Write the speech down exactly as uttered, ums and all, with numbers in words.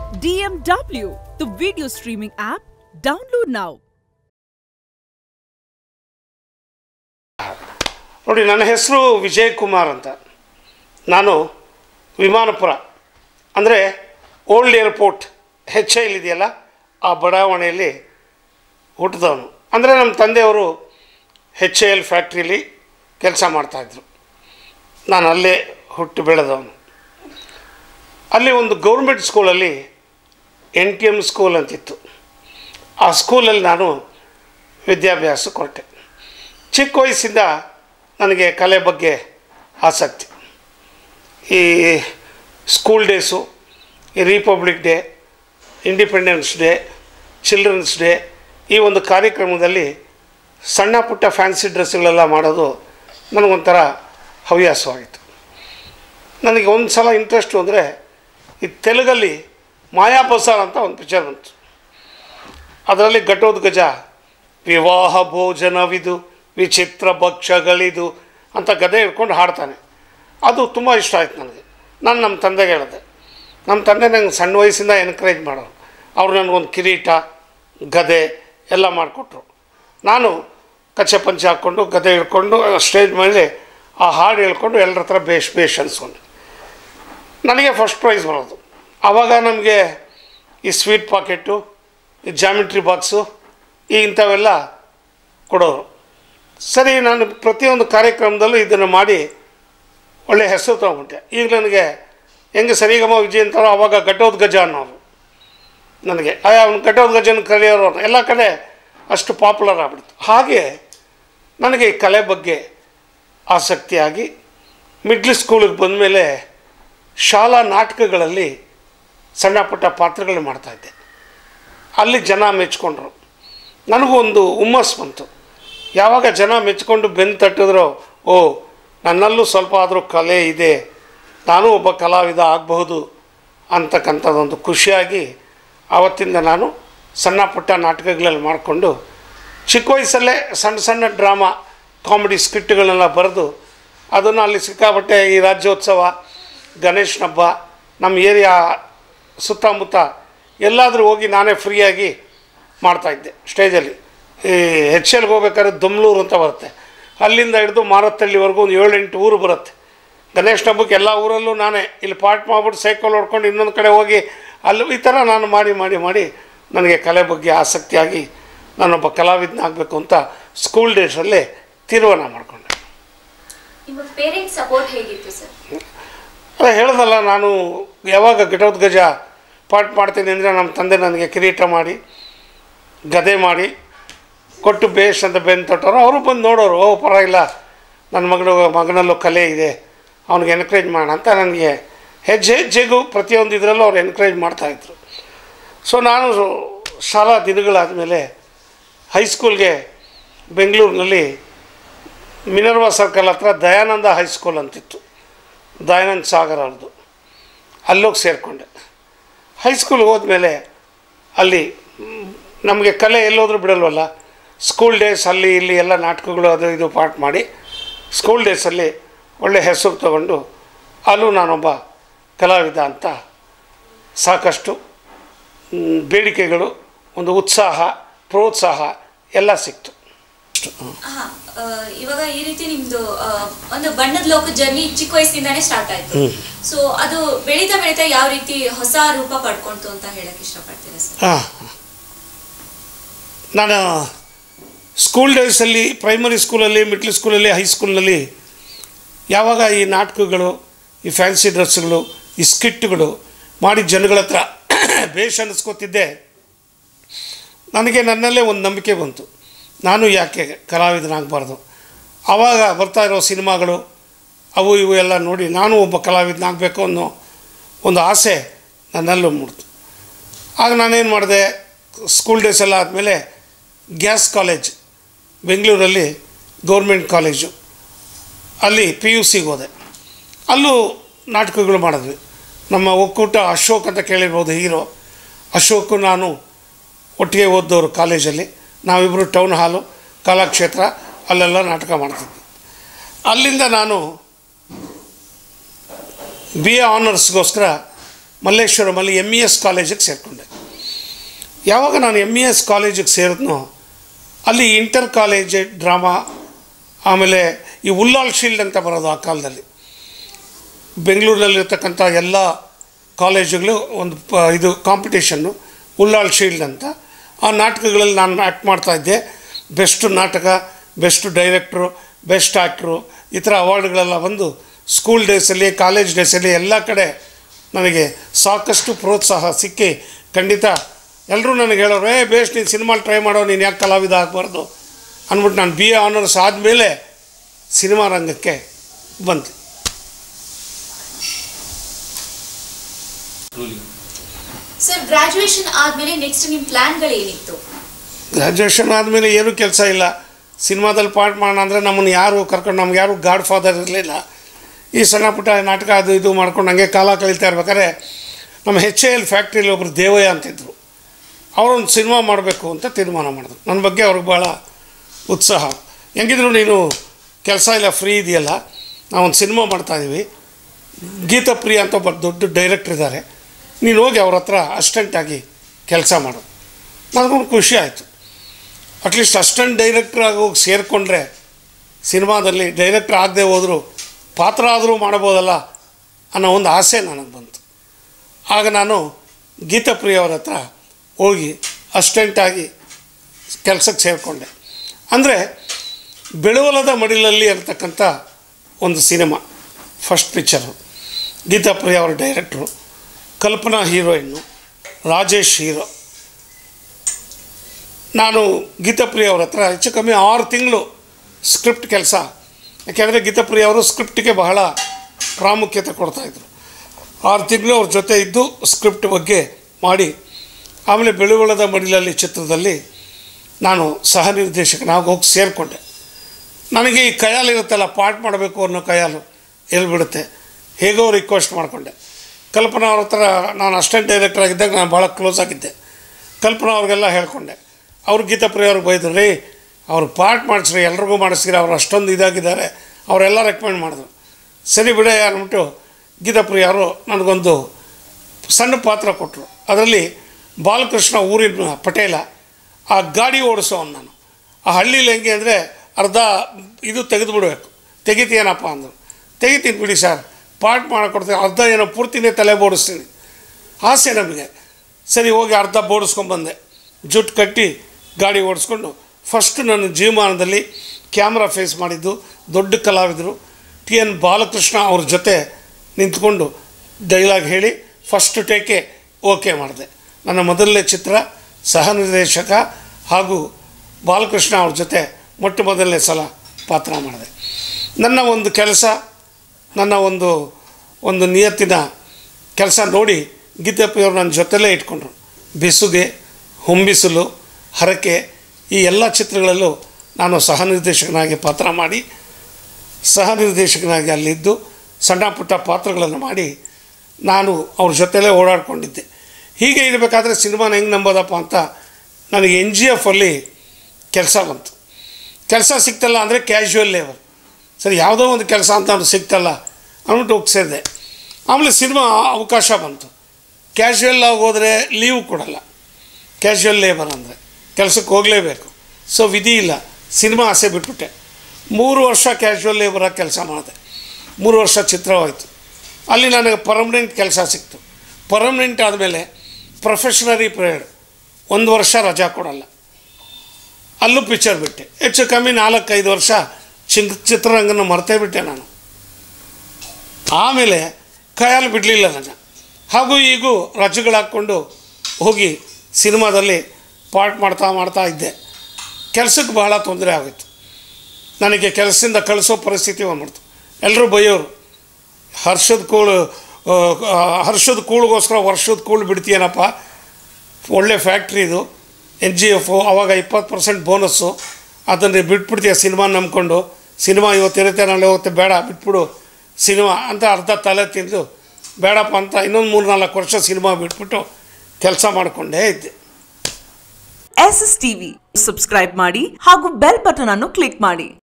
D M W, the video streaming app. Download now. ನೋಡಿ, ನನ್ನ ಹೆಸರು ವಿಜಯ್ ಕುಮಾರ್ ಅಂತ. ನಾನು ವಿಮಾನಪುರ ಅಂದರೆ ಓಲ್ಡ್ ಏರ್ಪೋರ್ಟ್ ಹೆಚ್ ಐಲ್ ಇದೆಯಲ್ಲ, ಆ ಬಡಾವಣೆಯಲ್ಲಿ ಹುಟ್ಟಿದವನು. ಅಂದರೆ ನಮ್ಮ ತಂದೆಯವರು ಹೆಚ್ ಐ ಎಲ್ ಫ್ಯಾಕ್ಟ್ರಿಲಿ ಕೆಲಸ ಮಾಡ್ತಾಯಿದ್ರು. ನಾನು ಅಲ್ಲೇ ಹುಟ್ಟು ಬೆಳೆದವನು. ಅಲ್ಲಿ ಒಂದು ಗೌರ್ಮೆಂಟ್ ಸ್ಕೂಲಲ್ಲಿ ಎನ್ ಟಿ ಎಮ್ ಸ್ಕೂಲ್ ಅಂತಿತ್ತು. ಆ ಸ್ಕೂಲಲ್ಲಿ ನಾನು ವಿದ್ಯಾಭ್ಯಾಸ ಕೊಟ್ಟೆ. ಚಿಕ್ಕ ವಯಸ್ಸಿಂದ ನನಗೆ ಕಲೆ ಬಗ್ಗೆ ಆಸಕ್ತಿ. ಈ ಸ್ಕೂಲ್ ಡೇಸು, ಈ republic day, independence day, children's day, ಈ ಒಂದು ಕಾರ್ಯಕ್ರಮದಲ್ಲಿ ಸಣ್ಣ ಪುಟ್ಟ ಫ್ಯಾನ್ಸಿ ಡ್ರೆಸ್ಗಳೆಲ್ಲ ಮಾಡೋದು ನನಗೊಂಥರ ಹವ್ಯಾಸವಾಗಿತ್ತು. ನನಗೆ ಒಂದು ಸಲ ಇಂಟ್ರೆಸ್ಟು ಅಂದರೆ, ಈ ತೆಲುಗಲ್ಲಿ ಮಾಯಾ ಬಜಾರ್ ಅಂತ ಒಂದು ಪಿಕ್ಚರ್ ಬಂತು. ಅದರಲ್ಲಿ ಘಟೋತ್ಕಚ ವಿವಾಹ ಭೋಜನವಿದು ವಿಚಿತ್ರ ಭಕ್ಷ್ಯಗಳಿದು ಅಂತ ಗದೆ ಹಿಡ್ಕೊಂಡು ಹಾಡ್ತಾನೆ. ಅದು ತುಂಬ ಇಷ್ಟ ಆಯ್ತು ನನಗೆ. ನಾನು ನಮ್ಮ ತಂದೆಗೆ ಹೇಳಿದೆ. ನಮ್ಮ ತಂದೆ ನಂಗೆ ಸಣ್ಣ ವಯಸ್ಸಿಂದ ಎನ್ಕರೇಜ್ ಮಾಡೋರು. ಅವ್ರು ನನಗೊಂದು ಕಿರೀಟ, ಗದೆ ಎಲ್ಲ ಮಾಡಿಕೊಟ್ರು. ನಾನು ಕಚ್ಚೆ ಪಂಚೆ ಹಾಕ್ಕೊಂಡು ಗದೆ ಹಿಡ್ಕೊಂಡು ಸ್ಟೇಜ್ ಮೇಲೆ ಆ ಹಾಡು ಹೇಳ್ಕೊಂಡು ಎಲ್ಲರ ಹತ್ರ ಬೇಷ್ ಬೇಷ್ ಅನ್ಸ್ಕೊಂಡು ನನಗೆ ಫಸ್ಟ್ ಪ್ರೈಸ್ ಬರೋದು. ಆವಾಗ ನಮಗೆ ಈ ಸ್ವೀಟ್ ಪಾಕೆಟು, ಈ ಜಾಮಿಟ್ರಿ ಬಾಕ್ಸು, ಈ ಇಂಥವೆಲ್ಲ ಕೊಡೋರು. ಸರಿ, ನಾನು ಪ್ರತಿಯೊಂದು ಕಾರ್ಯಕ್ರಮದಲ್ಲೂ ಇದನ್ನು ಮಾಡಿ ಒಳ್ಳೆಯ ಹೆಸರು ತೊಗೊಂಬಿಟ್ಟೆ. ಈಗ ನನಗೆ ಹೆಂಗೆ ಸರಿಗಮ ವಿಜಯ್ ಅಂತಾರೋ ಆವಾಗ ಘಟೋತ್ಕಚ ಅನ್ನೋರು ನನಗೆ. ಅವನು ಘಟೋತ್ಕಚನ ಕಲಿಯೋರು ಎಲ್ಲ ಕಡೆ ಅಷ್ಟು ಪಾಪ್ಯುಲರ್ ಆಗ್ಬಿಡ್ತು. ಹಾಗೆ ನನಗೆ ಈ ಕಲೆ ಬಗ್ಗೆ ಆಸಕ್ತಿಯಾಗಿ ಮಿಡ್ಲ್ ಸ್ಕೂಲಿಗೆ ಬಂದಮೇಲೆ ಶಾಲಾ ನಾಟಕಗಳಲ್ಲಿ ಸಣ್ಣ ಪುಟ್ಟ ಪಾತ್ರಗಳು ಮಾಡ್ತಾಯಿದ್ದೆ. ಅಲ್ಲಿ ಜನ ಮೆಚ್ಕೊಂಡ್ರು. ನನಗೂ ಒಂದು ಹುಮ್ಮಸ್ಸು ಬಂತು. ಯಾವಾಗ ಜನ ಮೆಚ್ಕೊಂಡು ಬೆನ್ನು ತಟ್ಟಿದ್ರೋ, ಓ, ನನ್ನಲ್ಲೂ ಸ್ವಲ್ಪ ಆದರೂ ಕಲೆ ಇದೆ, ನಾನು ಒಬ್ಬ ಕಲಾವಿದ ಆಗಬಹುದು ಅಂತಕ್ಕಂಥದ್ದೊಂದು ಖುಷಿಯಾಗಿ ಆವತ್ತಿಂದ ನಾನು ಸಣ್ಣ ಪುಟ್ಟ ನಾಟಕಗಳಲ್ಲಿ ಮಾಡಿಕೊಂಡು ಚಿಕ್ಕ ವಯಸ್ಸಲ್ಲೇ ಸಣ್ಣ ಸಣ್ಣ ಡ್ರಾಮಾ, ಕಾಮಿಡಿ ಸ್ಕಿಟ್ಗಳನ್ನೆಲ್ಲ ಬರೆದು ಅದನ್ನು ಅಲ್ಲಿ ಸಿಕ್ಕಾಪಟ್ಟೆ ಈ ರಾಜ್ಯೋತ್ಸವ, ಗಣೇಶನ ಹಬ್ಬ, ನಮ್ಮ ಏರಿಯಾ ಸುತ್ತಮುತ್ತ ಎಲ್ಲಾದರೂ ಹೋಗಿ ನಾನೇ ಫ್ರೀಯಾಗಿ ಮಾಡ್ತಾಯಿದ್ದೆ ಸ್ಟೇಜಲ್ಲಿ. ಈ ಹೆಚ್ ಎಲ್ಗೆ ಹೋಗ್ಬೇಕಾದ್ರೆ ದಮ್ಲೂರು ಅಂತ ಬರುತ್ತೆ, ಅಲ್ಲಿಂದ ಹಿಡಿದು ಮಾರತ್ತಳ್ಳಿವರೆಗೂ ಒಂದು ಏಳೆಂಟು ಊರು ಬರುತ್ತೆ. ಗಣೇಶನ ಹಬ್ಬಕ್ಕೆ ಎಲ್ಲ ಊರಲ್ಲೂ ನಾನೇ ಇಲ್ಲಿ ಪಾರ್ಟ್ ಮಾಡಿಬಿಟ್ಟು ಸೈಕಲ್ ಹೊಡ್ಕೊಂಡು ಇನ್ನೊಂದು ಕಡೆ ಹೋಗಿ ಅಲ್ಲಿ ಈ ಥರ ನಾನು ಮಾಡಿ ಮಾಡಿ ಮಾಡಿ ನನಗೆ ಕಲೆ ಬಗ್ಗೆ ಆಸಕ್ತಿಯಾಗಿ ನಾನೊಬ್ಬ ಕಲಾವಿದನಾಗಬೇಕು ಅಂತ ಸ್ಕೂಲ್ ಡೇಸಲ್ಲೇ ತೀರ್ಮಾನ ಮಾಡಿಕೊಂಡೆ. ನಿಮ್ಮ ಪೇರೆಂಟ್ಸ್ ಸಪೋರ್ಟ್ ಹೇಗಿತ್ತು ಸರ್? ಅದೇ ಹೇಳ್ದಲ್ಲ, ನಾನು ಯಾವಾಗ ಘಟೋತ್ಕಚ ಪಾಠ ಮಾಡ್ತೀನಿ ಅಂದರೆ ನಮ್ಮ ತಂದೆ ನನಗೆ ಕಿರೀಟ ಮಾಡಿ ಗದೆ ಮಾಡಿ ಕೊಟ್ಟು ಬೇಷ್ ಅಂತ ಬೆನ್ನು ತೊಟ್ಟರು. ಅವರು ಬಂದು ನೋಡೋರು, ಓ ಪರವಾಗಿಲ್ಲ, ನನ್ನ ಮಗಳು ಮಗನಲ್ಲೂ ಕಲೆ ಇದೆ, ಅವ್ನಿಗೆ ಎನ್ಕರೇಜ್ ಮಾಡೋಣ ಅಂತ ನನಗೆ ಹೆಜ್ಜೆ ಹೆಜ್ಜೆಗೂ ಪ್ರತಿಯೊಂದು ಇದರಲ್ಲೂ ಅವ್ರು ಎನ್ಕರೇಜ್ ಮಾಡ್ತಾಯಿದ್ರು. ಸೊ ನಾನು ಶಾಲಾ ದಿನಗಳಾದಮೇಲೆ ಹೈಸ್ಕೂಲ್ಗೆ ಬೆಂಗಳೂರಿನಲ್ಲಿ ಮಿನರ್ವಾ ಸರ್ಕಲ್ ಹತ್ರ ದಯಾನಂದ ಹೈಸ್ಕೂಲ್ ಅಂತಿತ್ತು, ದಯಾನಂದ ಸಾಗರ್ ಅವ್ರದ್ದು. ಅಲ್ಲೋಗಿ ಸೇರಿಕೊಂಡೆ. ಹೈಸ್ಕೂಲ್ಗೆ ಹೋದ್ಮೇಲೆ ಅಲ್ಲಿ ನಮಗೆ ಕಲೆ ಎಲ್ಲೋದ್ರೂ ಬಿಡಲ್ವಲ್ಲ, ಸ್ಕೂಲ್ ಡೇಸ್ ಅಲ್ಲಿ ಇಲ್ಲಿ ಎಲ್ಲ ನಾಟಕಗಳು ಅದು ಇದು ಪಾಠ ಮಾಡಿ ಸ್ಕೂಲ್ ಡೇಸಲ್ಲಿ ಒಳ್ಳೆ ಹೆಸರು ತಗೊಂಡು ಅಲ್ಲೂ ನಾನೊಬ್ಬ ಕಲಾವಿದ ಅಂತ ಸಾಕಷ್ಟು ಬೇಡಿಕೆಗಳು, ಒಂದು ಉತ್ಸಾಹ, ಪ್ರೋತ್ಸಾಹ ಎಲ್ಲ ಸಿಕ್ತು. ಇವಾಗ ಈ ರೀತಿ ನಿಮ್ದು ಒಂದು ಬಣ್ಣದ ಲೋಕ ಜರ್ನಿ ಚಿಕ್ಕ ವಯಸ್ಸಿಂದಾನೇ ಸ್ಟಾರ್ಟ್ ಆಯ್ತು. ಸೊ ಅದು ಬೆಳೀತಾ ಬೆಳೀತಾ ಯಾವ ರೀತಿ ಹೊಸ ರೂಪ ಪಡ್ಕೊಂತು ಅಂತ ಹೇಳಕ್ ಇಷ್ಟಪಡ್ತೀರಾ ಸರ್? ಹಾಂ, ನಾನು ಸ್ಕೂಲ್ ಡೇಸಲ್ಲಿ ಪ್ರೈಮರಿ ಸ್ಕೂಲಲ್ಲಿ, ಮಿಡ್ಲ್ ಸ್ಕೂಲಲ್ಲಿ, ಹೈಸ್ಕೂಲ್ನಲ್ಲಿ ಯಾವಾಗ ಈ ನಾಟಕಗಳು, ಈ ಫ್ಯಾನ್ಸಿ ಡ್ರೆಸ್ಗಳು, ಈ ಸ್ಕಿಟ್ಗಳು ಮಾಡಿ ಜನಗಳ ಹತ್ರ ಬೇಷ್ ಅನ್ನಿಸ್ಕೊತಿದ್ದೆ. ನನಗೆ ನನ್ನಲ್ಲೇ ಒಂದು ನಂಬಿಕೆ ಬಂತು, ನಾನು ಯಾಕೆ ಕಲಾವಿದನಾಗಬಾರ್ದು. ಆವಾಗ ಬರ್ತಾ ಇರೋ ಸಿನಿಮಾಗಳು ಅವು ಇವು ಎಲ್ಲ ನೋಡಿ ನಾನು ಒಬ್ಬ ಕಲಾವಿದನಾಗಬೇಕು ಅನ್ನೋ ಒಂದು ಆಸೆ ನನ್ನಲ್ಲೂ ಮೂಡ್ತು. ಆಗ ನಾನೇನು ಮಾಡಿದೆ, ಸ್ಕೂಲ್ ಡೇಸ್ ಎಲ್ಲ ಆದಮೇಲೆ ಗ್ಯಾಸ್ ಕಾಲೇಜ್ ಬೆಂಗಳೂರಲ್ಲಿ ಗೌರ್ಮೆಂಟ್ ಕಾಲೇಜು, ಅಲ್ಲಿ ಪಿ ಯು ಸಿಗೆ ಹೋದೆ. ಅಲ್ಲೂ ನಾಟಕಗಳು ಮಾಡಿದ್ವಿ. ನಮ್ಮ ಒಕ್ಕೂಟ ಅಶೋಕ್ ಅಂತ ಕೇಳಿರ್ಬೋದು, ಹೀರೋ ಅಶೋಕು ನಾನು ಒಟ್ಟಿಗೆ ಓದ್ದವರು ಕಾಲೇಜಲ್ಲಿ. ನಾವಿಬ್ಬರು ಟೌನ್ ಹಾಲು, ಕಲಾಕ್ಷೇತ್ರ ಅಲ್ಲೆಲ್ಲ ನಾಟಕ ಮಾಡ್ತಿದ್ವಿ. ಅಲ್ಲಿಂದ ನಾನು ಬಿ ಎ ಆನರ್ಸ್ಗೋಸ್ಕರ ಮಲ್ಲೇಶ್ವರಮಲ್ಲಿ ಎಮ್ ಇ ಎಸ್ ಕಾಲೇಜಿಗೆ ಸೇರಿಕೊಂಡೆ. ಯಾವಾಗ ನಾನು ಎಮ್ ಇ ಎಸ್ ಕಾಲೇಜಿಗೆ ಸೇರಿದ್ನೋ ಅಲ್ಲಿ ಇಂಟರ್ ಕಾಲೇಜ್ ಡ್ರಾಮಾ, ಆಮೇಲೆ ಈ ಉಲ್ಲಾಲ್ ಶೀಲ್ಡ್ ಅಂತ ಬರೋದು ಆ ಕಾಲದಲ್ಲಿ, ಬೆಂಗಳೂರಿನಲ್ಲಿರ್ತಕ್ಕಂಥ ಎಲ್ಲ ಕಾಲೇಜುಗಳು ಒಂದು ಪ ಇದು ಕಾಂಪಿಟೇಷನ್ನು ಉಲ್ಲಾಲ್ ಶೀಲ್ಡ್ ಅಂತ. ಆ ನಾಟಕಗಳಲ್ಲಿ ನಾನು ಆ್ಯಕ್ಟ್ ಮಾಡ್ತಾಯಿದ್ದೆ. ಬೆಸ್ಟ್ ನಾಟಕ, ಬೆಸ್ಟ್ ಡೈರೆಕ್ಟ್ರು, ಬೆಸ್ಟ್ ಆ್ಯಕ್ಟ್ರು, ಈ ಥರ ಅವಾರ್ಡ್ಗಳೆಲ್ಲ ಬಂದು ಸ್ಕೂಲ್ ಡೇಸಲ್ಲಿ, ಕಾಲೇಜ್ ಡೇಸಲ್ಲಿ ಎಲ್ಲ ಕಡೆ ನನಗೆ ಸಾಕಷ್ಟು ಪ್ರೋತ್ಸಾಹ ಸಿಕ್ಕಿ, ಖಂಡಿತ ಎಲ್ಲರೂ ನನಗೆ ಹೇಳೋರು, ಏ ಬೇಸ್ಟ್ ನೀನು ಸಿನಿಮಾಲಿ ಟ್ರೈ ಮಾಡೋ, ನೀನು ಯಾಕೆ ಕಲಾವಿದ ಆಗಬಾರ್ದು ಅಂದ್ಬಿಟ್ಟು ನಾನು ಬಿ ಎ ಆನರ್ಸ್ ಆದಮೇಲೆ ಸಿನಿಮಾ ರಂಗಕ್ಕೆ ಬಂದೆ. ಸರ್, ಗ್ರಾಜುಯೇಷನ್ ಆದಮೇಲೆ ನೆಕ್ಸ್ಟ್ ನಿಮ್ಮ ಪ್ಲ್ಯಾನ್ಗಳೇನಿತ್ತು? ಗ್ರ್ಯಾಜುಯೇಷನ್ ಆದಮೇಲೆ ಏನೂ ಕೆಲಸ ಇಲ್ಲ. ಸಿನಿಮಾದಲ್ಲಿ ಪಾರ್ಟ್ ಮಾಡೋಣ ಅಂದರೆ ನಮ್ಮನ್ನು ಯಾರು ಕರ್ಕೊಂಡು, ನಮ್ಗೆ ಯಾರು ಗಾಡ್ ಫಾದರ್ ಇರಲಿಲ್ಲ. ಈ ಸಣ್ಣ ಪುಟ್ಟ ನಾಟಕ ಅದು ಇದು ಮಾಡ್ಕೊಂಡು ಹಂಗೆ ಕಾಲ ಕಳೀತಾ ಇರ್ಬೇಕಾದ್ರೆ ನಮ್ಮ ಹೆಚ್ ಎ ಎಲ್ ಫ್ಯಾಕ್ಟ್ರಿಯಲ್ಲಿ ಒಬ್ಬರು ದೇವಯ್ಯ ಅಂತಿದ್ದರು. ಅವರೊಂದು ಸಿನಿಮಾ ಮಾಡಬೇಕು ಅಂತ ತೀರ್ಮಾನ ಮಾಡಿದ್ರು. ನನ್ನ ಬಗ್ಗೆ ಅವ್ರಿಗೆ ಭಾಳ ಉತ್ಸಾಹ. ಹೆಂಗಿದ್ರು ನೀನು ಕೆಲಸ ಇಲ್ಲ, ಫ್ರೀ ಇದೆಯಲ್ಲ, ನಾವೊಂದು ಸಿನಿಮಾ ಮಾಡ್ತಾಯಿದ್ದೀವಿ, ಗೀತಪ್ರಿಯ ಅಂತ ಒಬ್ಬ ದೊಡ್ಡ ಡೈರೆಕ್ಟ್ರ್ ಇದ್ದಾರೆ, ನೀನು ಹೋಗಿ ಅವ್ರ ಹತ್ರ ಅಸಿಸ್ಟೆಂಟಾಗಿ ಕೆಲಸ ಮಾಡು. ನನಗೊಂದು ಖುಷಿ ಆಯಿತು. ಅಟ್ಲೀಸ್ಟ್ ಅಸಿಸ್ಟೆಂಟ್ ಡೈರೆಕ್ಟ್ರಾಗಿ ಹೋಗಿ ಸೇರಿಕೊಂಡ್ರೆ ಸಿನಿಮಾದಲ್ಲಿ ಡೈರೆಕ್ಟ್ರ್ ಆಗದೆ ಹೋದರೂ ಪಾತ್ರ ಆದರೂ ಮಾಡ್ಬೋದಲ್ಲ ಅನ್ನೋ ಒಂದು ಆಸೆ ನನಗೆ ಬಂತು. ಆಗ ನಾನು ಗೀತಪ್ರಿಯ ಅವ್ರ ಹತ್ರ ಹೋಗಿ ಅಸಿಸ್ಟೆಂಟಾಗಿ ಕೆಲಸಕ್ಕೆ ಸೇರಿಕೊಂಡೆ. ಅಂದರೆ ಬೆಳುವಲದ ಮಡಿಲಲ್ಲಿ ಇರತಕ್ಕಂಥ ಒಂದು ಸಿನಿಮಾ, ಫಸ್ಟ್ ಪಿಕ್ಚರು. ಗೀತಾಪ್ರಿಯ ಅವರ director, Kalpana heroine, Rajesh hero. ನಾನು ಗೀತಾಪ್ರಿಯ ಅವ್ರ ಹತ್ರ ಹೆಚ್ಚು ಕಮ್ಮಿ ಆರು ತಿಂಗಳು ಸ್ಕ್ರಿಪ್ಟ್ ಕೆಲಸ, ಯಾಕೆಂದರೆ ಗೀತಾಪ್ರಿಯ ಅವರು ಸ್ಕ್ರಿಪ್ಟಿಗೆ ಬಹಳ ಪ್ರಾಮುಖ್ಯತೆ ಕೊಡ್ತಾಯಿದ್ರು. ಆರು ತಿಂಗಳು ಅವ್ರ ಜೊತೆ ಇದ್ದು ಸ್ಕ್ರಿಪ್ಟ್ ಬಗ್ಗೆ ಮಾಡಿ, ಆಮೇಲೆ ಬೆಳುವಲದ ಮಡಿಲಲ್ಲಿ ಚಿತ್ರದಲ್ಲಿ ನಾನು ಸಹ ನಿರ್ದೇಶಕನಾಗಿ ಹೋಗಿ ಸೇರಿಕೊಂಡೆ. ನನಗೆ ಈ ಕೈಯಾಲಿರುತ್ತಲ್ಲ, ಪಾಠ ಮಾಡಬೇಕು ಅನ್ನೋ ಕೈಯಾಲು ಎಲ್ಬಿಡುತ್ತೆ, ಹೇಗೋ ರಿಕ್ವೆಸ್ಟ್ ಮಾಡಿಕೊಂಡೆ. ಕಲ್ಪನಾ ಅವ್ರ ಹತ್ರ ನಾನು ಅಸಿಸ್ಟೆಂಟ್ ಡೈರೆಕ್ಟರ್ ಆಗಿದ್ದಾಗ ನಾನು ಭಾಳ ಕ್ಲೋಸ್ ಆಗಿದ್ದೆ. ಕಲ್ಪನಾ ಅವ್ರಿಗೆಲ್ಲ ಹೇಳ್ಕೊಂಡೆ. ಅವ್ರು ಗೀತಾಪ್ರಿಯ ಅವ್ರಿಗೆ ಬೈದರು, ರೀ ಅವ್ರು ಪಾಠ ಮಾಡಿಸ್ರಿ, ಎಲ್ರಿಗೂ ಮಾಡಿಸ್ರಿ, ಅವ್ರು ಅಷ್ಟೊಂದು ಇದಾಗಿದ್ದಾರೆ, ಅವರೆಲ್ಲ ರೆಕಮೆಂಡ್ ಮಾಡಿದ್ರು. ಸರಿ ಬಿಡ ಅಂದ್ಬಿಟ್ಟು ಗೀತಾಪ್ರಿಯ ಅವರು ನನಗೊಂದು ಸಣ್ಣ ಪಾತ್ರ ಕೊಟ್ಟರು. ಅದರಲ್ಲಿ ಬಾಲಕೃಷ್ಣ ಊರಿನ ಪಟೇಲ, ಆ ಗಾಡಿ ಓಡಿಸೋನು ನಾನು. ಆ ಹಳ್ಳೀಲಿ ಹೆಂಗೆ ಅಂದರೆ ಅರ್ಧ ಇದು ತೆಗೆದು ಬಿಡಬೇಕು. ತೆಗಿತೀನಪ್ಪ ಅಂದರು. ತೆಗಿತೀನಿ ಬಿಡಿ ಸರ್, ಪಾಠ ಮಾಡಿಕೊಡ್ತೀನಿ, ಅರ್ಧ ಏನೋ ಪೂರ್ತಿನೇ ತಲೆ ಬೋಡಿಸ್ತೀನಿ. ಆಸೆ ನಮಗೆ. ಸರಿ ಹೋಗಿ ಅರ್ಧ ಬೋಡಿಸ್ಕೊಂಡ್ಬಂದೆ. ಜುಟ್ಟು ಕಟ್ಟಿ ಗಾಡಿ ಓಡಿಸ್ಕೊಂಡು ಫಸ್ಟು ನನ್ನ ಜೀವಮಾನದಲ್ಲಿ ಕ್ಯಾಮ್ರಾ ಫೇಸ್ ಮಾಡಿದ್ದು ದೊಡ್ಡ ಕಲಾವಿದರು ಟಿ ಎನ್ ಬಾಲಕೃಷ್ಣ ಅವ್ರ ಜೊತೆ ನಿಂತ್ಕೊಂಡು ಡೈಲಾಗ್ ಹೇಳಿ ಫಸ್ಟ್ ಟೇಕೆ ಓಕೆ ಮಾಡಿದೆ. ನನ್ನ ಮೊದಲನೇ ಚಿತ್ರ, ಸಹ ನಿರ್ದೇಶಕ ಹಾಗೂ ಬಾಲಕೃಷ್ಣ ಅವ್ರ ಜೊತೆ ಮೊಟ್ಟ ಮೊದಲನೇ ಸಲ ಪಾತ್ರ ಮಾಡಿದೆ. ನನ್ನ ಒಂದು ಕೆಲಸ, ನನ್ನ ಒಂದು ಒಂದು ನಿಯತ್ತಿನ ಕೆಲಸ ನೋಡಿ ಗೀತಾಪ್ರಿಯವರು ನನ್ನ ಜೊತೆಲೇ ಇಟ್ಕೊಂಡ್ರು. ಬೆಸುಗೆ, ಹೊಂಬಿಸಲು, ಹರಕೆ, ಈ ಎಲ್ಲ ಚಿತ್ರಗಳಲ್ಲೂ ನಾನು ಸಹ ನಿರ್ದೇಶಕನಾಗಿ ಪಾತ್ರ ಮಾಡಿ, ಸಹ ನಿರ್ದೇಶಕನಾಗಿ ಅಲ್ಲಿದ್ದು ಸಣ್ಣ ಪುಟ್ಟ ಪಾತ್ರಗಳನ್ನು ಮಾಡಿ ನಾನು ಅವ್ರ ಜೊತೆಲೇ ಓಡಾಡ್ಕೊಂಡಿದ್ದೆ. ಹೀಗೆ ಇರಬೇಕಾದ್ರೆ ಸಿನಿಮಾನ ಹೆಂಗೆ ನಂಬೋದಪ್ಪ ಅಂತ ನನಗೆ ಎನ್ ಜಿ ಎಫಲ್ಲಿ ಕೆಲಸ ಬಂತು. ಕೆಲಸ ಸಿಕ್ತಲ್ಲ ಅಂದರೆ ಕ್ಯಾಶುವಲ್ ಲೇಬರ್. ಸರಿ, ಯಾವುದೋ ಒಂದು ಕೆಲಸ ಅಂತ ಅವ್ರು ಸಿಕ್ತಲ್ಲ ಅಂದ್ಬಿಟ್ಟು ಹೋಗಿ ಸೇರಿದೆ. ಆಮೇಲೆ ಸಿನಿಮಾ ಅವಕಾಶ ಬಂತು. ಕ್ಯಾಶುವಲ್ ಆಗಿ ಹೋದರೆ ಲೀವ್ ಕೊಡಲ್ಲ, ಕ್ಯಾಶುವಲ್ ಲೇಬರ್ ಅಂದರೆ ಕೆಲಸಕ್ಕೆ ಹೋಗಲೇಬೇಕು. ಸೊ ವಿಧಿ ಇಲ್ಲ, ಸಿನಿಮಾ ಆಸೆ ಬಿಟ್ಬಿಟ್ಟೆ. ಮೂರು ವರ್ಷ ಕ್ಯಾಶುವಲ್ ಲೇಬರಾಗಿ ಕೆಲಸ ಮಾಡಿದೆ. ಮೂರು ವರ್ಷ ಚಿತ್ರವಾಯಿತು. ಅಲ್ಲಿ ನನಗೆ ಪರ್ಮನೆಂಟ್ ಕೆಲಸ ಸಿಕ್ತು. ಪರ್ಮನೆಂಟ್ ಆದಮೇಲೆ ಪ್ರೊಫೆಷನರಿ ಪೀರಿಯಡ್ ಒಂದು ವರ್ಷ ರಜಾ ಕೊಡಲ್ಲ, ಅಲ್ಲೂ ಪಿಕ್ಚರ್ ಬಿಟ್ಟೆ. ಹೆಚ್ಚು ಕಮ್ಮಿ ನಾಲ್ಕೈದು ವರ್ಷ ಚಿಂಗ್ ಚಿತ್ರರಂಗನ ಮರ್ತೇ ಬಿಟ್ಟೆ ನಾನು. ಆಮೇಲೆ ಕೈಯಲ್ಲಿ ಬಿಡಲಿಲ್ಲ ನನ್ನ. ಹಾಗೂ ಈಗೂ ರಜೆಗಳಾಕ್ಕೊಂಡು ಹೋಗಿ ಸಿನಿಮಾದಲ್ಲಿ ಪಾರ್ಟ್ ಮಾಡ್ತಾ ಮಾಡ್ತಾ ಇದ್ದೆ. ಕೆಲಸಕ್ಕೆ ಬಹಳ ತೊಂದರೆ ಆಗೋಯ್ತು. ನನಗೆ ಕೆಲಸದಿಂದ ಕಳಿಸೋ ಪರಿಸ್ಥಿತಿ ಬಂದ್ಬಿಡ್ತು. ಎಲ್ಲರೂ ಬೈಯೋರು, ಹರ್ಷದ ಕೂಳು ಹರ್ಷದ ಕೂಳಿಗೋಸ್ಕರ ವರ್ಷದ ಕೂಳು ಬಿಡ್ತೀಯನಪ್ಪ, ಒಳ್ಳೆ ಫ್ಯಾಕ್ಟ್ರಿ ಇದು ಎನ್ ಜಿ ಎಫು, ಆವಾಗ ಇಪ್ಪತ್ತು ಪರ್ಸೆಂಟ್ ಬೋನಸ್ಸು, ಅದನ್ನು ಬಿಟ್ಬಿಡ್ತೀಯ ಸಿನಿಮಾ ನಂಬ್ಕೊಂಡು. ಸಿನಿಮಾ ಇವತ್ತಿರುತ್ತೆ, ನಾಳೆ ಹೋಗುತ್ತೆ, ಬೇಡ ಬಿಟ್ಬಿಡು ಸಿನಿಮಾ ಅಂತ ಅರ್ಧ ತಲೆ ತಿಂದು ಬೇಡಪ್ಪ ಅಂತ ಇನ್ನೊಂದು ಮೂರು ನಾಲ್ಕು ವರ್ಷ ಸಿನಿಮಾ ಬಿಟ್ಬಿಟ್ಟು ಕೆಲಸ ಮಾಡಿಕೊಂಡೇ ಇದ್ದೆ. ಎಸ್ ಎಸ್ ಟಿವಿ ಸಬ್ಸ್ಕ್ರೈಬ್ ಮಾಡಿ ಹಾಗೂ ಬೆಲ್ ಬಟನ್ ಅನ್ನು ಕ್ಲಿಕ್ ಮಾಡಿ.